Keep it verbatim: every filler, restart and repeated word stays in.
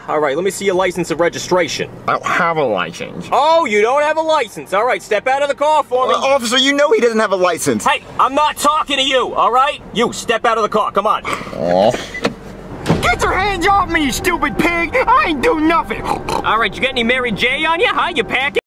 All right, let me see your license and registration. I don't have a license. Oh, you don't have a license. All right, step out of the car for me. Uh, officer, you know he doesn't have a license. Hey, I'm not talking to you, all right? You, step out of the car, come on. Oh. Get your hands off me, you stupid pig! I ain't do nothing! All right, you got any Mary J on you, huh? You packing?